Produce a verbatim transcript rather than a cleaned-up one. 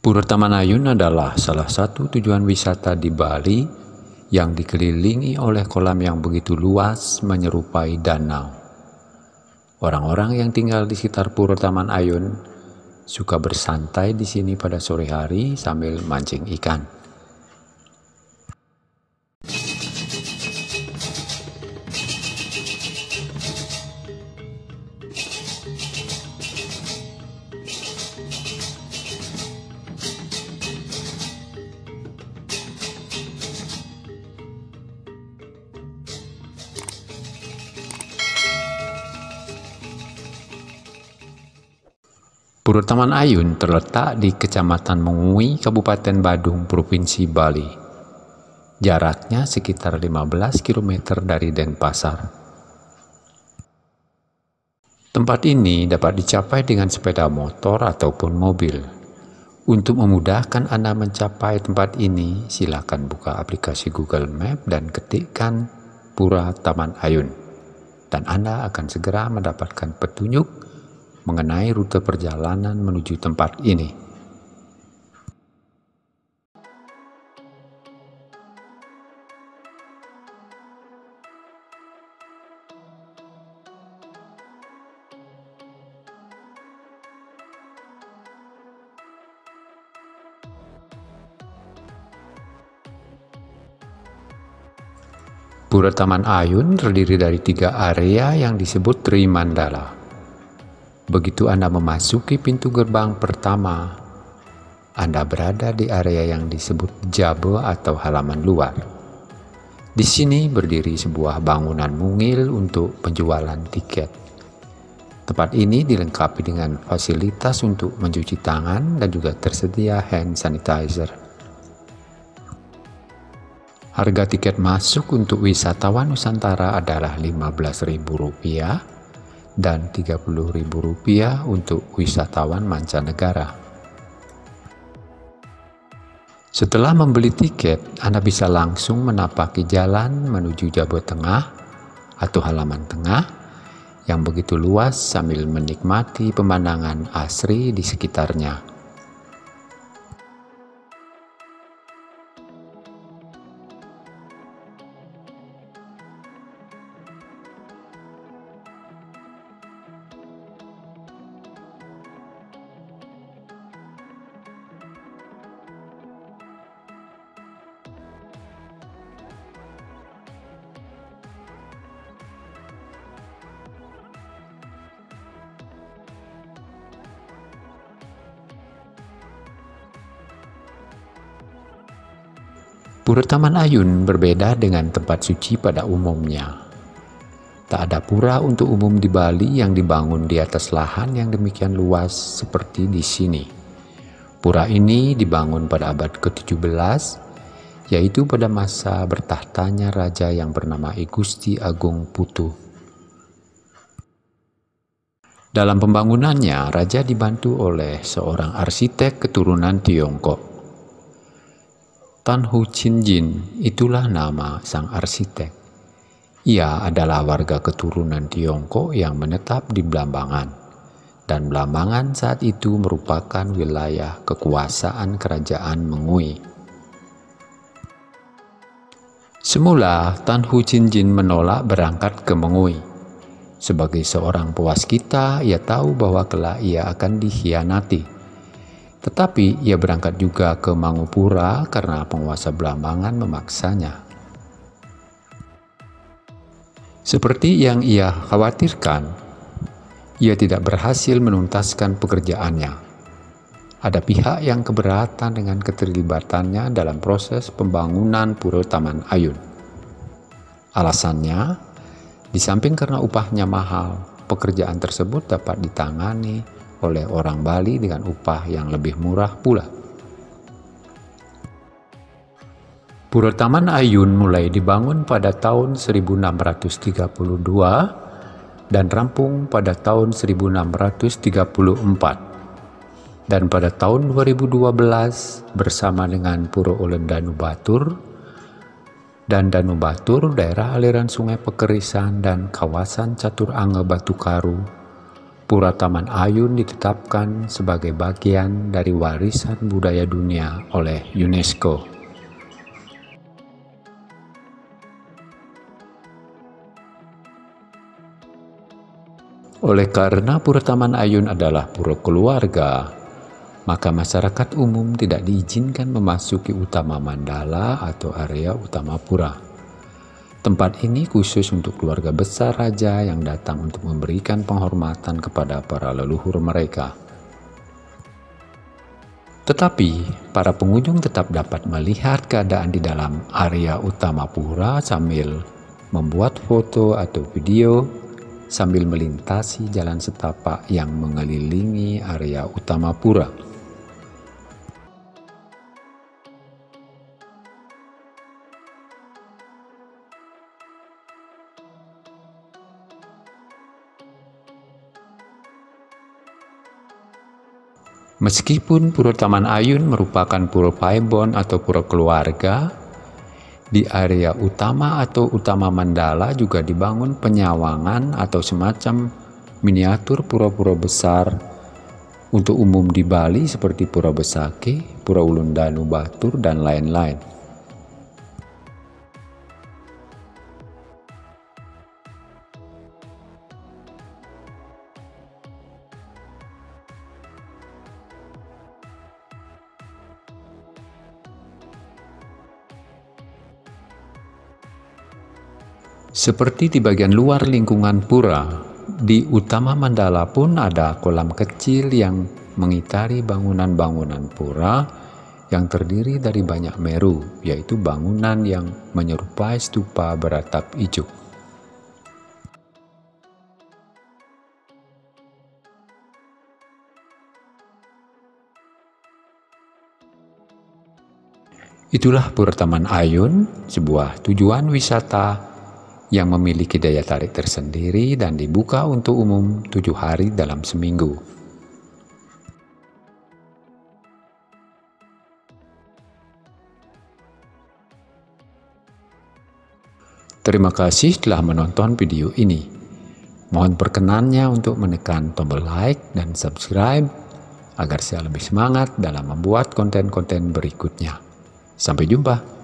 Pura Taman Ayun adalah salah satu tujuan wisata di Bali yang dikelilingi oleh kolam yang begitu luas menyerupai danau. Orang-orang yang tinggal di sekitar Pura Taman Ayun suka bersantai di sini pada sore hari sambil mancing ikan. Pura Taman Ayun terletak di Kecamatan Mengui, Kabupaten Badung, Provinsi Bali. Jaraknya sekitar lima belas kilometer dari Denpasar. Tempat ini dapat dicapai dengan sepeda motor ataupun mobil. Untuk memudahkan Anda mencapai tempat ini, silakan buka aplikasi Google Map dan ketikkan Pura Taman Ayun. Dan Anda akan segera mendapatkan petunjuk mengenai rute perjalanan menuju tempat ini. Pura Taman Ayun terdiri dari tiga area yang disebut Trimandala. Begitu Anda memasuki pintu gerbang pertama, Anda berada di area yang disebut Jabe atau halaman luar. Di sini berdiri sebuah bangunan mungil untuk penjualan tiket. Tempat ini dilengkapi dengan fasilitas untuk mencuci tangan dan juga tersedia hand sanitizer. Harga tiket masuk untuk wisatawan Nusantara adalah lima belas ribu rupiah dan tiga puluh ribu rupiah untuk wisatawan mancanegara. Setelah membeli tiket, Anda bisa langsung menapaki jalan menuju Jabe Tengah atau halaman tengah yang begitu luas sambil menikmati pemandangan asri di sekitarnya. Pura Taman Ayun berbeda dengan tempat suci pada umumnya. Tak ada pura untuk umum di Bali yang dibangun di atas lahan yang demikian luas seperti di sini. Pura ini dibangun pada abad ke tujuh belas, yaitu pada masa bertahtanya raja yang bernama I Gusti Agung Putu. Dalam pembangunannya, raja dibantu oleh seorang arsitek keturunan Tiongkok. Tan Hu Chin Jin, itulah nama sang arsitek. Ia adalah warga keturunan Tiongkok yang menetap di Blambangan, dan Blambangan saat itu merupakan wilayah kekuasaan kerajaan Mengui. Semula, Tan Hu Chin Jin menolak berangkat ke Mengui. Sebagai seorang pewaskita, ia tahu bahwa kelak ia akan dikhianati. Tetapi ia berangkat juga ke Mangupura karena penguasa Blambangan memaksanya. Seperti yang ia khawatirkan, ia tidak berhasil menuntaskan pekerjaannya. Ada pihak yang keberatan dengan keterlibatannya dalam proses pembangunan Pura Taman Ayun. Alasannya, di samping karena upahnya mahal, pekerjaan tersebut dapat ditangani oleh orang Bali dengan upah yang lebih murah pula. Pura Taman Ayun mulai dibangun pada tahun seribu enam ratus tiga puluh dua dan rampung pada tahun seribu enam ratus tiga puluh empat. Dan pada tahun dua ribu dua belas bersama dengan Pura Ulen Danubatur dan Danubatur, daerah aliran Sungai Pekerisan dan kawasan Catur Ange Batu Karu, Pura Taman Ayun ditetapkan sebagai bagian dari warisan budaya dunia oleh UNESCO. Oleh karena Pura Taman Ayun adalah pura keluarga, maka masyarakat umum tidak diizinkan memasuki utama mandala atau area utama pura. Tempat ini khusus untuk keluarga besar raja yang datang untuk memberikan penghormatan kepada para leluhur mereka. Tetapi, para pengunjung tetap dapat melihat keadaan di dalam area utama pura sambil membuat foto atau video sambil melintasi jalan setapak yang mengelilingi area utama pura. Meskipun Pura Taman Ayun merupakan pura paebon atau pura keluarga, di area utama atau utama mandala juga dibangun penyawangan atau semacam miniatur pura-pura besar untuk umum di Bali seperti Pura Besaki, Pura Ulundanu Batur, dan lain-lain. Seperti di bagian luar lingkungan pura, di utama mandala pun ada kolam kecil yang mengitari bangunan-bangunan pura yang terdiri dari banyak meru, yaitu bangunan yang menyerupai stupa beratap ijuk. Itulah Pura Taman Ayun, sebuah tujuan wisata yang memiliki daya tarik tersendiri dan dibuka untuk umum tujuh hari dalam seminggu. Terima kasih telah menonton video ini. Mohon perkenannya untuk menekan tombol like dan subscribe agar saya lebih semangat dalam membuat konten-konten berikutnya. Sampai jumpa.